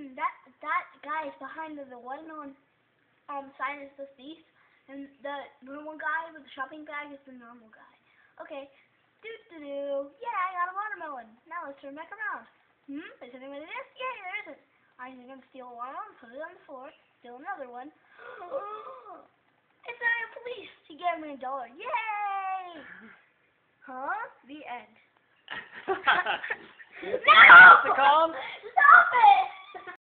that guy is behind the watermelon sign is the thief, and the normal guy with the shopping bag is the normal guy. Okay. Yeah, I got a watermelon. Now let's turn back around. Is anybody there? Yeah, there isn't. I'm gonna steal a watermelon, put it on the floor, steal another one. It's not a police. He gave me $1. Yay! Huh? The end. No! Stop it!